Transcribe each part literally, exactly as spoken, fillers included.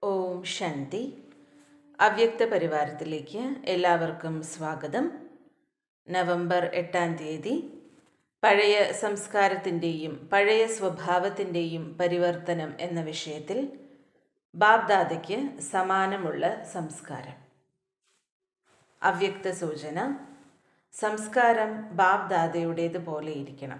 ഓം ശാന്തി. അവ്യക്ത പരിവാരത്തിലേക്ക് എല്ലാവർക്കും സ്വാഗതം. നവംബർ എട്ടാം തീയതി പഴയ സംസ്കാരത്തിൻ്റെയും പഴയ സ്വഭാവത്തിൻ്റെയും പരിവർത്തനം എന്ന വിഷയത്തിൽ ബാബ്ദാദയ്ക്ക് സമാനമുള്ള സംസ്കാരം. അവ്യക്ത സൂചന: സംസ്കാരം ബാബ്ദാദയുടേതുപോലെ ഇരിക്കണം.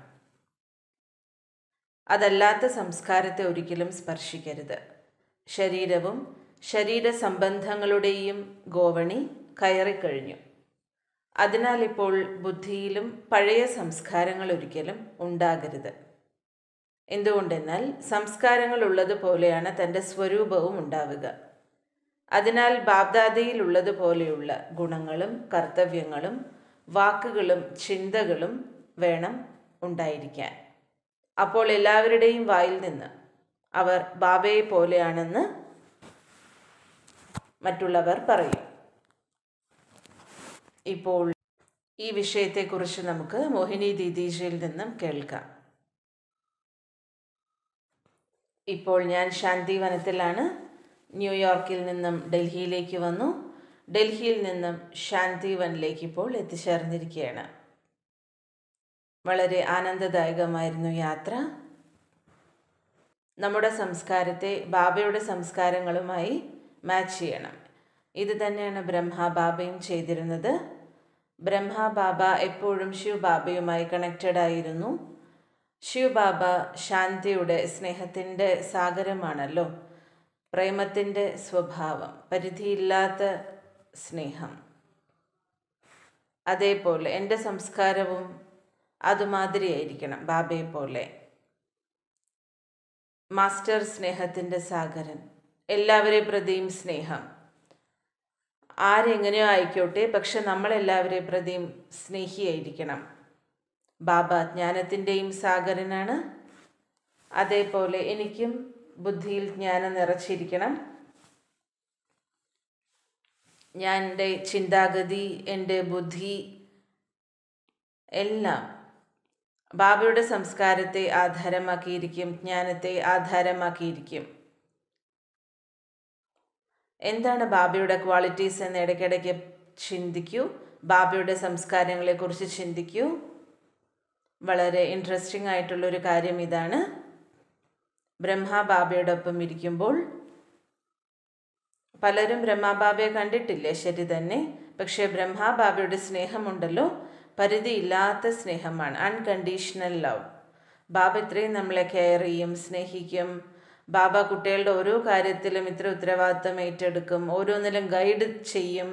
അതല്ലാത്ത സംസ്കാരത്തെ ഒരിക്കലും സ്പർശിക്കരുത്. ശരീരവും ശരീര സംബന്ധങ്ങളുടെയും ഗോവണി കയറിക്കഴിഞ്ഞു. അതിനാൽ ഇപ്പോൾ ബുദ്ധിയിലും പഴയ സംസ്കാരങ്ങൾ ഒരിക്കലും ഉണ്ടാകരുത്. എന്തുകൊണ്ടെന്നാൽ സംസ്കാരങ്ങൾ ഉള്ളതുപോലെയാണ് തൻ്റെ സ്വരൂപവും ഉണ്ടാവുക. അതിനാൽ ബാബ്ദാദയിൽ ഉള്ളതുപോലെയുള്ള ഗുണങ്ങളും കർത്തവ്യങ്ങളും വാക്കുകളും ചിന്തകളും വേണം ഉണ്ടായിരിക്കാൻ. അപ്പോൾ എല്ലാവരുടെയും വായിൽ നിന്ന് അവർ ബാബയെ പോലെയാണെന്ന് മറ്റുള്ളവർ പറയും. ഇപ്പോൾ ഈ വിഷയത്തെക്കുറിച്ച് നമുക്ക് മോഹിനി ദീദീജിയിൽ നിന്നും കേൾക്കാം. ഇപ്പോൾ ഞാൻ ശാന്തിവനത്തിലാണ്. ന്യൂയോർക്കിൽ നിന്നും ഡൽഹിയിലേക്ക് വന്നു. ഡൽഹിയിൽ നിന്നും ശാന്തിവനിലേക്ക് ഇപ്പോൾ എത്തിച്ചേർന്നിരിക്കുകയാണ്. വളരെ ആനന്ദദായകമായിരുന്നു യാത്ര. നമ്മുടെ സംസ്കാരത്തെ ബാബയുടെ സംസ്കാരങ്ങളുമായി മാച്ച് ചെയ്യണം. ഇത് തന്നെയാണ് ബ്രഹ്മ ബാബയും ചെയ്തിരുന്നത്. ബ്രഹ്മ ബാബ എപ്പോഴും ശിവ് ബാബയുമായി കണക്റ്റഡ് ആയിരുന്നു. ശിവ് ബാബ ശാന്തിയുടെ സ്നേഹത്തിൻ്റെ സാഗരമാണല്ലോ. പ്രേമത്തിൻ്റെ സ്വഭാവം, പരിധിയില്ലാത്ത സ്നേഹം. അതേപോലെ എൻ്റെ സംസ്കാരവും അതുമാതിരിയായിരിക്കണം, ബാബയെ പോലെ. മാസ്റ്റർ സ്നേഹത്തിൻ്റെ സാഗരൻ, എല്ലാവരെ പ്രതിയും സ്നേഹം. ആരെങ്ങനെയോ ആയിക്കോട്ടെ, പക്ഷെ നമ്മളെല്ലാവരെ പ്രതിയും സ്നേഹിയായിരിക്കണം. ബാബ ജ്ഞാനത്തിൻ്റെയും സാഗരനാണ്. അതേപോലെ എനിക്കും ബുദ്ധിയിൽ ജ്ഞാനം നിറച്ചിരിക്കണം. ഞാൻ എൻ്റെ ചിന്താഗതി, എൻ്റെ ബുദ്ധി എല്ലാം ബാബയുടെ സംസ്കാരത്തെ ആധാരമാക്കിയിരിക്കും, ജ്ഞാനത്തെ ആധാരമാക്കിയിരിക്കും. എന്താണ് ബാബയുടെ ക്വാളിറ്റീസ് എന്ന് ഇടയ്ക്കിടയ്ക്ക് ചിന്തിക്കൂ. ബാബയുടെ സംസ്കാരങ്ങളെക്കുറിച്ച് ചിന്തിക്കൂ. വളരെ ഇൻട്രസ്റ്റിംഗ് ആയിട്ടുള്ളൊരു കാര്യം ഇതാണ്. ബ്രഹ്മ ബാബയോടൊപ്പം ഇരിക്കുമ്പോൾ പലരും ബ്രഹ്മ ബാബയെ കണ്ടിട്ടില്ലേ, ശരി തന്നെ. പക്ഷേ ബ്രഹ്മ ബാബയുടെ സ്നേഹമുണ്ടല്ലോ, പരിധിയില്ലാത്ത സ്നേഹമാണ്, അൺകണ്ടീഷണൽ ലവ്. ബാബ ഇത്രയും നമ്മളെ കെയർ ചെയ്യും, സ്നേഹിക്കും. ബാബ കുട്ടികളുടെ ഓരോ കാര്യത്തിലും ഇത്ര ഉത്തരവാദിത്തം ഏറ്റെടുക്കും, ഓരോന്നിലും ഗൈഡ് ചെയ്യും.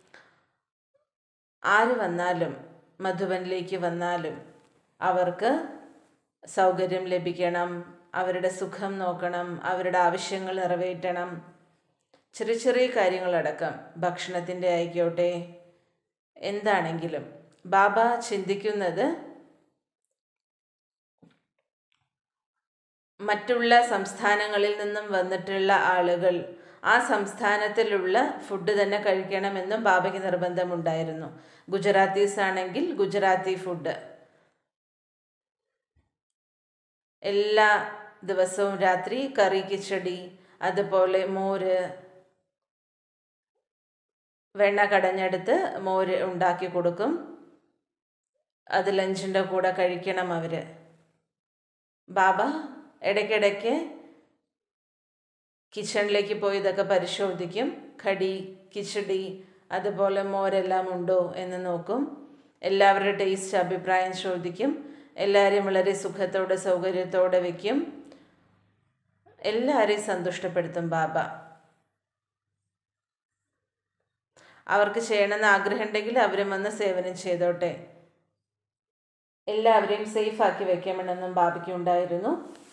ആര് വന്നാലും, മധുബനിലേക്ക് വന്നാലും അവർക്ക് സൗകര്യം ലഭിക്കണം, അവരുടെ സുഖം നോക്കണം, അവരുടെ ആവശ്യങ്ങൾ നിറവേറ്റണം. ചെറിയ ചെറിയ കാര്യങ്ങളടക്കം, ഭക്ഷണത്തിൻ്റെ ആയിക്കോട്ടെ, എന്താണെങ്കിലും ബാബ ചിന്തിക്കുന്നത് മറ്റുള്ള സംസ്ഥാനങ്ങളിൽ നിന്നും വന്നിട്ടുള്ള ആളുകൾ ആ സംസ്ഥാനത്തിലുള്ള ഫുഡ് തന്നെ കഴിക്കണമെന്നും ബാബയ്ക്ക് നിർബന്ധമുണ്ടായിരുന്നു. ഗുജറാത്തീസ് ആണെങ്കിൽ ഗുജറാത്തി ഫുഡ്. എല്ലാ ദിവസവും രാത്രി കറി കിച്ചടി, അതുപോലെ മോര്, വെണ്ണ കടഞ്ഞെടുത്ത് മോര് ഉണ്ടാക്കി കൊടുക്കും. അത് ലഞ്ചിൻ്റെ കൂടെ കഴിക്കണം അവർ. ബാബ ഇടയ്ക്കിടയ്ക്ക് കിച്ചണിലേക്ക് പോയി ഇതൊക്കെ പരിശോധിക്കും. കടി, കിച്ചടി, അതുപോലെ മോരെല്ലാം ഉണ്ടോ എന്ന് നോക്കും. എല്ലാവരുടെ ടേസ്റ്റ് അഭിപ്രായം ചോദിക്കും. എല്ലാവരെയും വളരെ സുഖത്തോടെ സൗകര്യത്തോടെ വയ്ക്കും. എല്ലാവരെയും സന്തുഷ്ടപ്പെടുത്തും ബാബ. അവർക്ക് ചെയ്യണമെന്ന് ആഗ്രഹം ഉണ്ടെങ്കിൽ അവരും വന്ന് സേവനം ചെയ്തോട്ടെ. എല്ലാവരെയും സേഫാക്കി വെക്കണമെന്നും ബാബയ്ക്ക് ഉണ്ടായിരുന്നു.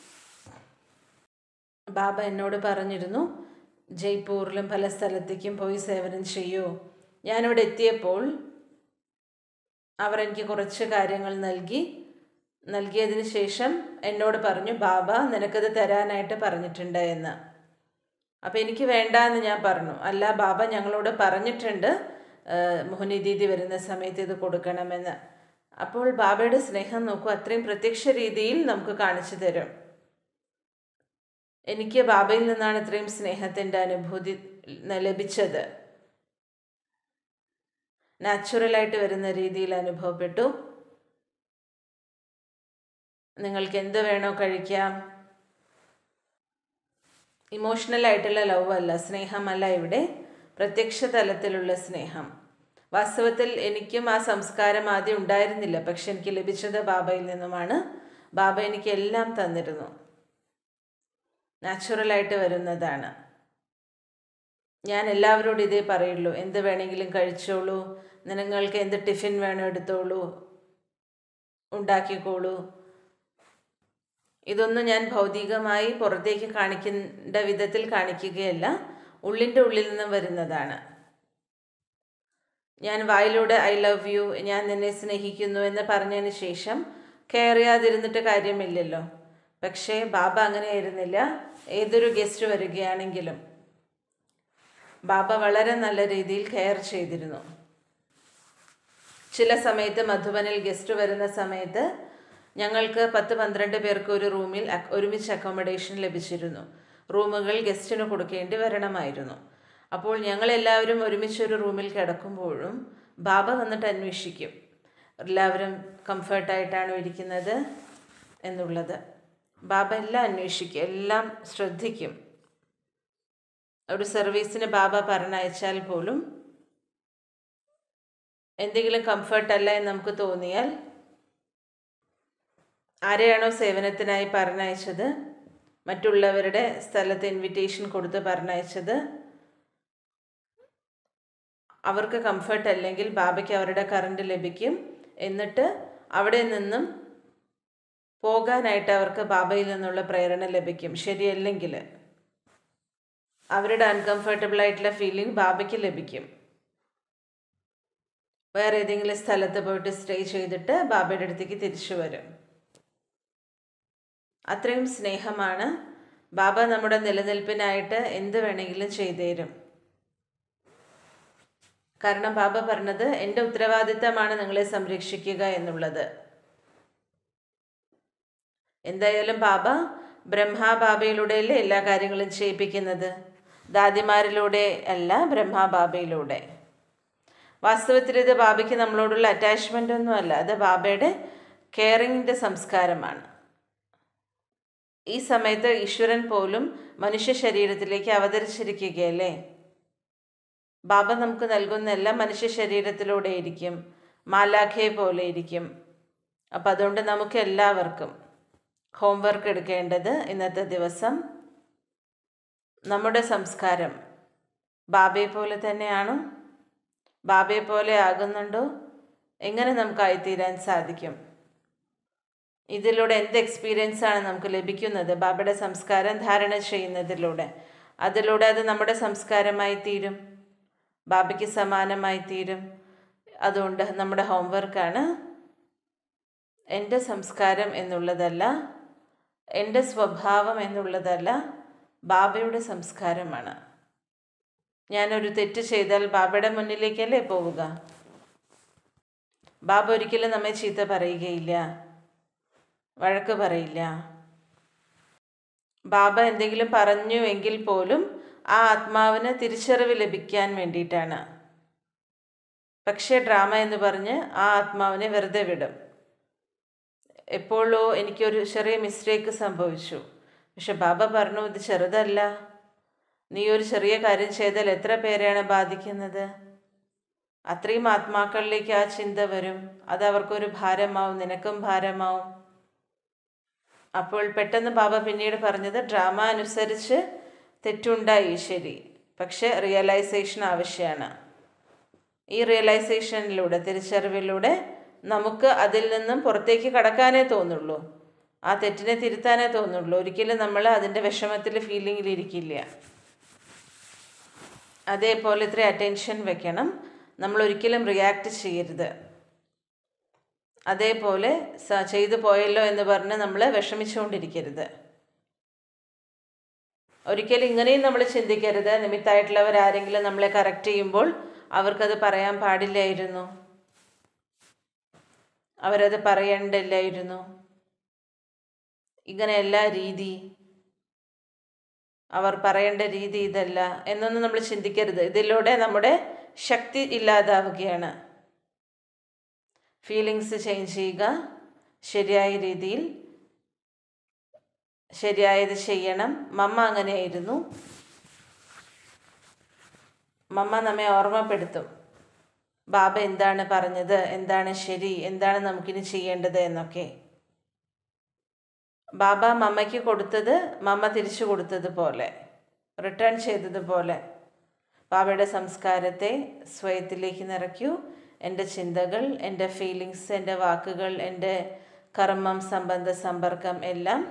ബാബ എന്നോട് പറഞ്ഞിരുന്നു, ജയ്പൂരിലും പല സ്ഥലത്തേക്കും പോയി സേവനം ചെയ്യൂ. ഞാനിവിടെ എത്തിയപ്പോൾ അവർ എനിക്ക് കുറച്ച് കാര്യങ്ങൾ നൽകി. നൽകിയതിന് ശേഷം എന്നോട് പറഞ്ഞു, ബാബ നിനക്കത് തരാനായിട്ട് പറഞ്ഞിട്ടുണ്ട് എന്ന്. അപ്പോൾ എനിക്ക് വേണ്ട എന്ന് ഞാൻ പറഞ്ഞു. അല്ല ബാബ ഞങ്ങളോട് പറഞ്ഞിട്ടുണ്ട് മോഹിനി ദീദി വരുന്ന സമയത്ത് ഇത് കൊടുക്കണമെന്ന്. അപ്പോൾ ബാബയുടെ സ്നേഹം നോക്കൂ, അത്രയും പ്രത്യക്ഷ രീതിയിൽ നമുക്ക് കാണിച്ചു തരും. എനിക്ക് ബാബയിൽ നിന്നാണ് ഇത്രയും സ്നേഹത്തിൻ്റെ അനുഭൂതി ലഭിച്ചത്. നാച്ചുറലായിട്ട് വരുന്ന രീതിയിൽ അനുഭവപ്പെട്ടു. നിങ്ങൾക്ക് എന്ത് വേണോ കഴിക്കാം. ഇമോഷണൽ ആയിട്ടുള്ള ലവ് അല്ല, സ്നേഹമല്ല, ഇവിടെ പ്രത്യക്ഷ തലത്തിലുള്ള സ്നേഹം. വാസ്തവത്തിൽ എനിക്കും ആ സംസ്കാരം ആദ്യം ഉണ്ടായിരുന്നില്ല, പക്ഷെ എനിക്ക് ലഭിച്ചത് ബാബയിൽ നിന്നുമാണ്. ബാബ എനിക്ക് എല്ലാം തന്നിരുന്നു. നാച്ചുറലായിട്ട് വരുന്നതാണ്. ഞാൻ എല്ലാവരോടും ഇതേ പറയുള്ളൂ, എന്ത് വേണമെങ്കിലും കഴിച്ചോളൂ, നിങ്ങൾക്ക് എന്ത് ടിഫിൻ വേണോ എടുത്തോളൂ, ഉണ്ടാക്കിക്കോളൂ. ഇതൊന്നും ഞാൻ ഭൗതികമായി പുറത്തേക്ക് കാണിക്കേണ്ട വിധത്തിൽ കാണിക്കുകയല്ല, ഉള്ളിൻ്റെ ഉള്ളിൽ നിന്നും വരുന്നതാണ്. ഞാൻ വായിലൂടെ ഐ ലവ് യു, ഞാൻ നിന്നെ സ്നേഹിക്കുന്നു എന്ന് പറഞ്ഞതിന് ശേഷം കെയർ ചെയ്യാതിരുന്നിട്ട് കാര്യമില്ലല്ലോ. പക്ഷേ ബാബ അങ്ങനെയായിരുന്നില്ല. ഏതൊരു ഗസ്റ്റ് വരികയാണെങ്കിലും ബാബ വളരെ നല്ല രീതിയിൽ കെയർ ചെയ്തിരുന്നു. ചില സമയത്ത് മധുബനിൽ ഗസ്റ്റ് വരുന്ന സമയത്ത് ഞങ്ങൾക്ക് പത്ത് പന്ത്രണ്ട് പേർക്ക് ഒരു റൂമിൽ ഒരുമിച്ച് അക്കോമഡേഷൻ ലഭിച്ചിരുന്നു. റൂമുകൾ ഗസ്റ്റിന് കൊടുക്കേണ്ടി വരണമായിരുന്നു. അപ്പോൾ ഞങ്ങളെല്ലാവരും ഒരുമിച്ചൊരു റൂമിൽ കിടക്കുമ്പോഴും ബാബ വന്നിട്ട് അന്വേഷിക്കും, എല്ലാവരും കംഫർട്ടായിട്ടാണോ ഇരിക്കുന്നത് എന്നുള്ളത്. ബാബ എല്ലാം അന്വേഷിക്കും, എല്ലാം ശ്രദ്ധിക്കും. ഒരു സർവീസിന് ബാബ പറഞ്ഞയച്ചാൽ പോലും എന്തെങ്കിലും കംഫർട്ടല്ല എന്ന് നമുക്ക് തോന്നിയാൽ ആരെയാണോ സേവനത്തിനായി പറഞ്ഞയച്ചത്, മറ്റുള്ളവരുടെ സ്ഥലത്ത് ഇൻവിറ്റേഷൻ കൊടുത്ത് പറഞ്ഞയച്ചത്, അവർക്ക് കംഫർട്ട് അല്ലെങ്കിൽ ബാബയ്ക്ക് അവരുടെ കറണ്ട് ലഭിക്കും. എന്നിട്ട് അവിടെ നിന്നും പോകാനായിട്ട് അവർക്ക് ബാബയിൽ നിന്നുള്ള പ്രേരണ ലഭിക്കും. ശരിയല്ലെങ്കിൽ അവരുടെ അൺകംഫർട്ടബിൾ ആയിട്ടുള്ള ഫീലിംഗ് ബാബയ്ക്ക് ലഭിക്കും. വേറെ ഏതെങ്കിലും സ്ഥലത്ത് പോയിട്ട് സ്റ്റേ ചെയ്തിട്ട് ബാബയുടെ അടുത്തേക്ക് തിരിച്ചു വരും. അത്രയും സ്നേഹമാണ്. ബാബ നമ്മുടെ നിലനിൽപ്പിനായിട്ട് എന്ത് വേണമെങ്കിലും ചെയ്തു തരും. കാരണം ബാബ പറഞ്ഞത് എൻ്റെ ഉത്തരവാദിത്തമാണ് നിങ്ങളെ സംരക്ഷിക്കുക എന്നുള്ളത്. എന്തായാലും ബാബ ബ്രഹ്മാ ബാബയിലൂടെയല്ലേ എല്ലാ കാര്യങ്ങളും ചെയ്യിപ്പിക്കുന്നത്, ദാദിമാരിലൂടെ അല്ല, ബ്രഹ്മാ ബാബയിലൂടെ. വാസ്തവത്തിൽ ഇത് ബാബയ്ക്ക് നമ്മളോടുള്ള അറ്റാച്ച്മെൻ്റ് ഒന്നുമല്ല, അത് ബാബയുടെ കെയറിങ്ങിൻ്റെ സംസ്കാരമാണ്. ഈ സമയത്ത് ഈശ്വരൻ പോലും മനുഷ്യ ശരീരത്തിലേക്ക് അവതരിച്ചിരിക്കുകയല്ലേ. ബാബ നമുക്ക് നൽകുന്നെല്ലാം മനുഷ്യ ശരീരത്തിലൂടെ ഇരിക്കും, മാലാഖയെ പോലെ ഇരിക്കും. അപ്പം അതുകൊണ്ട് നമുക്ക് എല്ലാവർക്കും ഹോംവർക്ക് എടുക്കേണ്ടത് ഇന്നത്തെ ദിവസം നമ്മുടെ സംസ്കാരം ബാബയെ പോലെ തന്നെയാണോ, ബാബയെ പോലെ ആകുന്നുണ്ടോ, എങ്ങനെ നമുക്കായിത്തീരാൻ സാധിക്കും, ഇതിലൂടെ എന്ത് എക്സ്പീരിയൻസാണ് നമുക്ക് ലഭിക്കുന്നത്, ബാബയുടെ സംസ്കാരം ധാരണ ചെയ്യുന്നതിലൂടെ. അതിലൂടെ അത് നമ്മുടെ സംസ്കാരമായി തീരും, ബാബയ്ക്ക് സമാനമായി തീരും. അതുകൊണ്ട് നമ്മുടെ ഹോംവർക്കാണ് എൻ്റെ സംസ്കാരം എന്നുള്ളതല്ല, എൻ്റെ സ്വഭാവം എന്നുള്ളതല്ല, ബാബയുടെ സംസ്കാരമാണ്. ഞാനൊരു തെറ്റ് ചെയ്താൽ ബാബയുടെ മുന്നിലേക്കല്ലേ പോവുക. ബാബ ഒരിക്കലും നമ്മെ ചീത്ത പറയുകയില്ല, വഴക്ക് പറയില്ല. ബാബ എന്തെങ്കിലും പറഞ്ഞു എങ്കിൽ പോലും ആ ആത്മാവിന് തിരിച്ചറിവ് ലഭിക്കാൻ വേണ്ടിയിട്ടാണ്. പക്ഷേ ഡ്രാമ എന്ന് പറഞ്ഞ് ആ ആത്മാവിനെ വെറുതെ വിടും. എപ്പോഴോ എനിക്കൊരു ചെറിയ മിസ്റ്റേക്ക് സംഭവിച്ചു, പക്ഷെ ബാബ പറഞ്ഞു ഇത് ചെറുതല്ല, നീ ഒരു ചെറിയ കാര്യം ചെയ്താൽ എത്ര പേരെയാണ് ബാധിക്കുന്നത്. അത്രയും ആത്മാക്കളിലേക്ക് ആ ചിന്ത വരും, അത് അവർക്കൊരു ഭാരമാവും, നിനക്കും ഭാരമാവും. അപ്പോൾ പെട്ടെന്ന് ബാബ പിന്നീട് പറഞ്ഞത് ഡ്രാമ അനുസരിച്ച് തെറ്റുണ്ടായി, ശരി, പക്ഷെ റിയലൈസേഷൻ ആവശ്യമാണ്. ഈ റിയലൈസേഷനിലൂടെ, തിരിച്ചറിവിലൂടെ നമുക്ക് അതിൽ നിന്നും പുറത്തേക്ക് കടക്കാനേ തോന്നുള്ളൂ, ആ തെറ്റിനെ തിരുത്താനേ തോന്നുള്ളൂ. ഒരിക്കലും നമ്മൾ അതിൻ്റെ വിഷമത്തിൽ ഫീലിങ്ങിലിരിക്കില്ല. അതേപോലെ ഇത്ര അറ്റൻഷൻ വെക്കണം, നമ്മൾ ഒരിക്കലും റിയാക്ട് ചെയ്യരുത്. അതേപോലെ ചെയ്തു പോയല്ലോ എന്ന് പറഞ്ഞ് നമ്മൾ വിഷമിച്ചുകൊണ്ടിരിക്കരുത്. ഒരിക്കലും ഇങ്ങനെയും നമ്മൾ ചിന്തിക്കരുത്, നിമിത്തമായിട്ടുള്ളവർ ആരെങ്കിലും നമ്മളെ കറക്റ്റ് ചെയ്യുമ്പോൾ അവർക്കത് പറയാൻ പാടില്ലായിരുന്നു, അവരത് പറയണ്ടില്ലായിരുന്നു. ഇങ്ങനെയല്ല രീതി. അവർ പറയേണ്ട രീതി ഇതല്ല എന്നൊന്നും നമ്മൾ ചിന്തിക്കരുത്. ഇതിലൂടെ നമ്മുടെ ശക്തി ഇല്ലാതാവുകയാണ്. ഫീലിങ്സ് ചേഞ്ച് ചെയ്യുക, ശരിയായ രീതിയിൽ ശരിയായത് ചെയ്യണം. മമ്മ അങ്ങനെയായിരുന്നു. മമ്മ നമ്മെ ഓർമ്മപ്പെടുത്തും ബാബ എന്താണ് പറഞ്ഞത്, എന്താണ് ശരി, എന്താണ് നമുക്കിനി ചെയ്യേണ്ടത് എന്നൊക്കെ. ബാബ മമ്മയ്ക്ക് കൊടുത്തത് മമ്മ തിരിച്ചു കൊടുത്തതുപോലെ, റിട്ടേൺ ചെയ്തതുപോലെ ബാബയുടെ സംസ്കാരത്തെ സ്വയത്തിലേക്ക് നിറയ്ക്കൂ. എൻ്റെ ചിന്തകൾ, എൻ്റെ ഫീലിങ്സ്, എൻ്റെ വാക്കുകൾ, എൻ്റെ കർമ്മം, സംബന്ധ സമ്പർക്കം എല്ലാം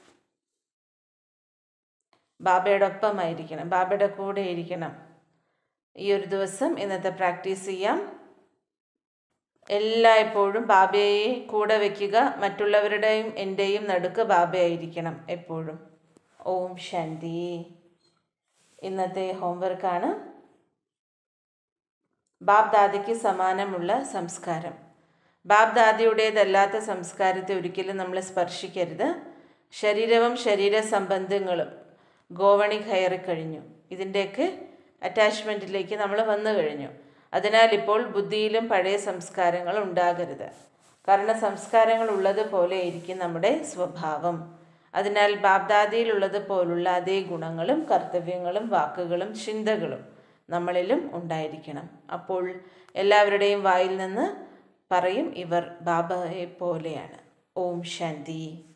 ബാബയുടെ ഒപ്പമായിരിക്കണം, ബാബയുടെ കൂടെ ഇരിക്കണം. ഈ ഒരു ദിവസം ഇന്നത്തെ പ്രാക്ടീസ് ചെയ്യാം. എല്ലായ്പ്പോഴും ബാബയെ കൂടെ വയ്ക്കുക. മറ്റുള്ളവരുടെയും എൻ്റെയും നടുക്ക് ബാബയായിരിക്കണം എപ്പോഴും. ഓം ശാന്തി. ഇന്നത്തെ ഹോംവർക്കാണ് ബാബ് ദാദയ്ക്ക് സമാനമുള്ള സംസ്കാരം. ബാബ് ദാദയുടേതല്ലാത്ത സംസ്കാരത്തെ ഒരിക്കലും നമ്മൾ സ്പർശിക്കരുത്. ശരീരവും ശരീര സംബന്ധങ്ങളും ഗോവണി കയറിക്കഴിഞ്ഞു. ഇതിൻ്റെയൊക്കെ അറ്റാച്ച്മെൻറ്റിലേക്ക് നമ്മൾ വന്നു കഴിഞ്ഞു. അതിനാൽ ഇപ്പോൾ ബുദ്ധിയിലും പഴയ സംസ്കാരങ്ങൾ ഉണ്ടാകരുത്. കാരണം സംസ്കാരങ്ങൾ ഉള്ളതുപോലെ ആയിരിക്കും നമ്മുടെ സ്വഭാവം. അതിനാൽ ബാബ്ദാദിയിലുള്ളത് പോലുള്ള അതേ ഗുണങ്ങളും കർത്തവ്യങ്ങളും വാക്കുകളും ചിന്തകളും നമ്മളിലും ഉണ്ടായിരിക്കണം. അപ്പോൾ എല്ലാവരുടെയും വായിൽ നിന്ന് പറയും, ഇവർ ബാബയെ പോലെയാണ്. ഓം ശാന്തി.